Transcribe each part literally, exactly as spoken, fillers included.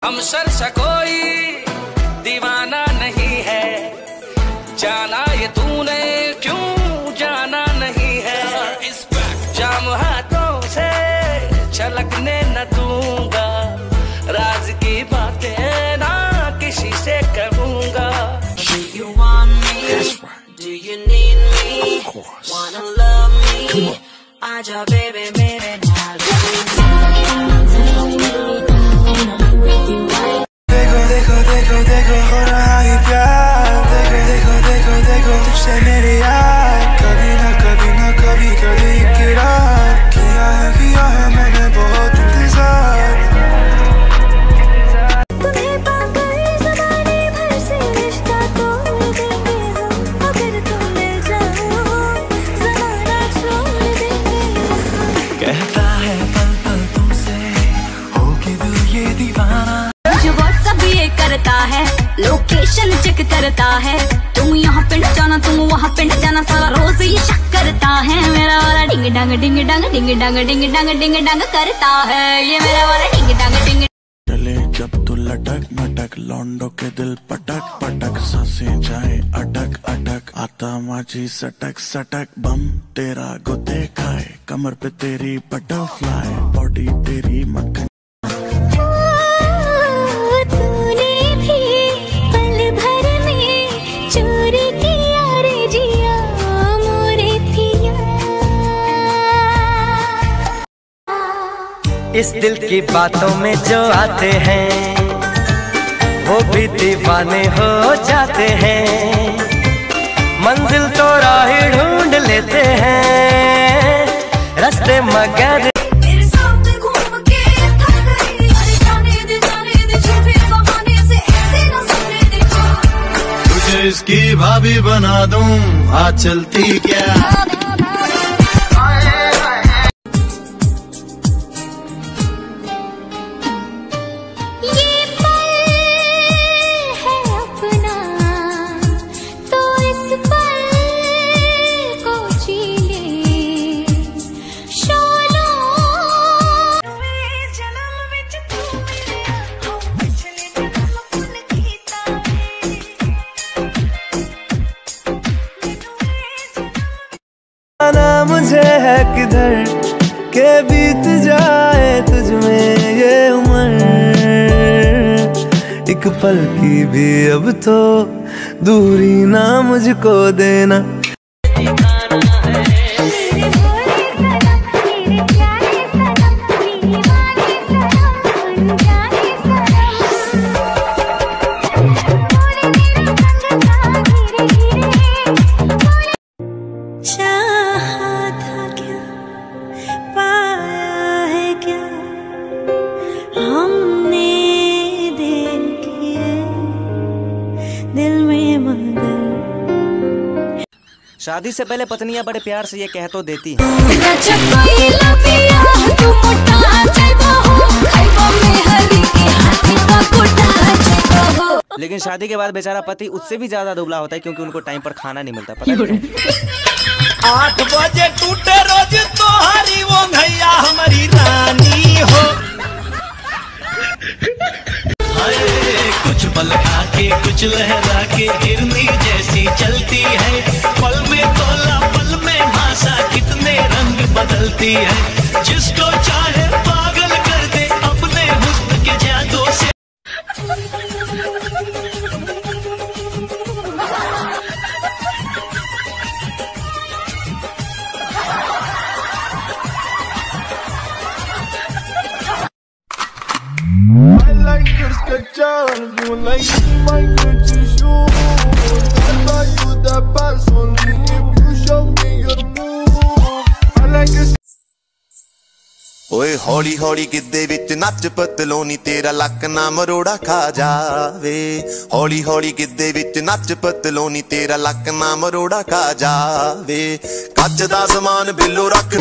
हम सरसा कोई दीवाना नहीं है, जाना ये तूने क्यों जाना नहीं है। जाम हाथों से छलकने न दूंगा, राज की बातें ना किसी से कहूंगा। Do you want me? Do you need me? Wanna love me? आजा baby मेरे नाल। देखो देखो देखो देखो हो रहा है प्यार, देखो देखो देखो देखो तुझसे मेरी यार। कभी ना कभी ना कभी कभी इकरार किया है किया है मैंने बहुत इंतजार। तुम्हें पाकर ज़माने भर से रिश्ता तोड़ देंगे हम, अगर तुम मिल जाओ ज़माना छोड़ देंगे हम। कहता है पल पल तुमसे होगी दिल ये दीवाना। जो व्हाट्सएप ये करता है, लोकेशन चेक करता है, तुम यहाँ पिंड जाना तुम वहाँ पिंड जाना, सारा रोज ये शक करता है। मेरा वाला डिंग डंग डिंग डंग डिंग डंग डिंग डंग डिंग डंग करता है, ये मेरा वाला डिंग डंग डिंग। चले जब तू लटक मटक, लौंडों के दिल पटक पटक, सांसें जाए अटक अटक, आता माची सटक सटक, बम तेरा गुते खाए, कमर पे तेरी बटरफ्लाई, बॉडी तेरी मक्खन। इस दिल की बातों में जो आते हैं वो भी दीवाने हो जाते हैं, मंजिल तो राह ढूंढ लेते हैं, रास्ते मगर मेरे सामने घूम के थक गई, अरे जाने दे जाने दे झूठे बहाने से ऐसे न सपने देखो। तुझे इसकी भाभी बना दूं, आज चलती क्या। मुझे है किधर के बीत जाए तुझ में ये उम्र, एक पल की भी अब तो दूरी ना मुझको देना। शादी से पहले पत्नियां बड़े प्यार से ये कह तो देती हैं, लेकिन शादी के बाद बेचारा पति उससे भी ज्यादा दुबला होता है, क्योंकि उनको टाइम पर खाना नहीं मिलता। पता है आठ बजे टूटे रोज तोहारी वो भैया हमारी रानी हो। कुछ पल आके कुछ लहरा के हिरनी जैसी चलती है, पल में तोला पल में भाषा कितने रंग बदलती है, जिसको चाहे पागल कर दे अपने हुस्न के जादू से। ओए हौली हौली गिद्दे विच नच पतलोनी, तेरा लक ना मरोड़ा खा जावे। हौली हौली गिद्दे विच नच पतलोनी, तेरा लक ना मरोड़ा खा जावे। कच दा समान बिल्लो रख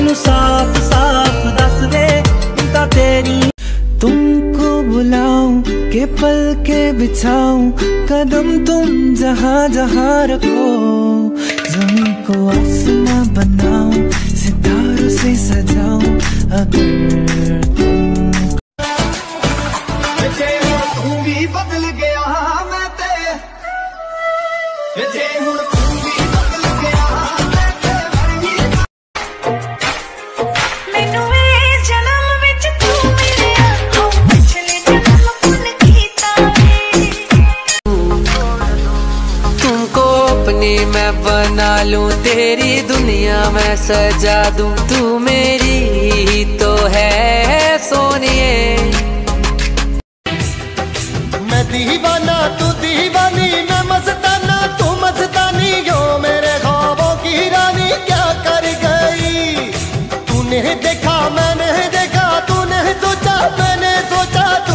मैनू साफ साफ दस दे ता तेरी। तुमको बुलाऊं के पल के बिछाऊं कदम तुम जहां जहां रखो। जमीन को आसमां बनाऊं सितारों से सजाऊं अगर तुम। तू भी बदल गया मैं ते जे हुण तू भी बदल गया मैं ते मैनू ए जन्म विच तू मिलिया हो पिछले जन्म भुल कीता तुमको अपनी मैं बना लूं तेरी दुनिया मैं सजा दूं तू मेरी ही तो है सोनिए। मैं दीवाना तू दीवानी मैं मस्ताना तू मस्तानी यो मेरे ख्वाबों की रानी क्या कर गई। तूने देखा मैंने देखा तूने सोचा मैंने सोचा तू।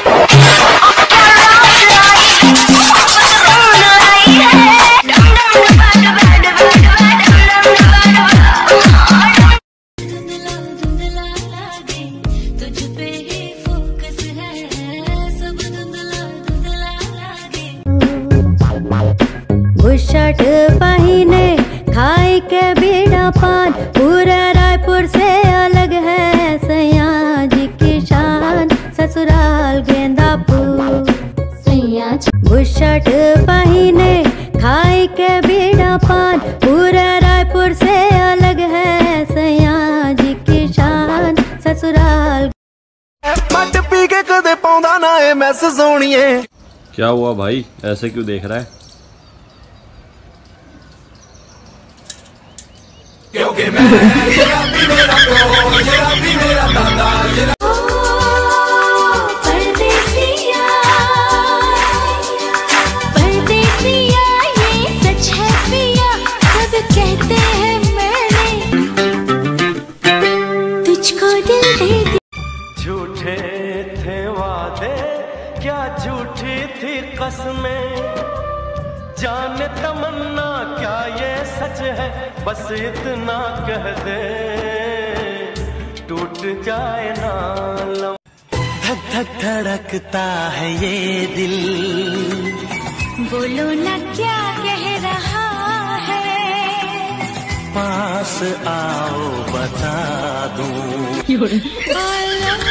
बुशर्ट पहिने खाई के बीड़ा पान पूरे रायपुर से अलग है सैया जी की शान ससुराल गेंदापुर। सैया बुशर्ट पहिने खाई के बीड़ा पान पूरे रायपुर से अलग है सैया जी की शान ससुराल। पट पी के कदे पाउंदा ना ए मैस सोनिए। क्या हुआ भाई, ऐसे क्यों देख रहा है? क्योंकि मैं शराबी मेरा प्यो शराबी मेरा दादा। परदेसिया परदेसिया ये सच है पिया सब कहते हैं मैंने तुझको दिल दे दिया। झूठे थे वादे क्या झूठी थी कसमें जाने तमन्ना क्या ये सच है बस इतना कह दे टूट जाए ना लम। धक धक धड़कता है ये दिल बोलो ना क्या कह रहा है पास आओ बता दूं।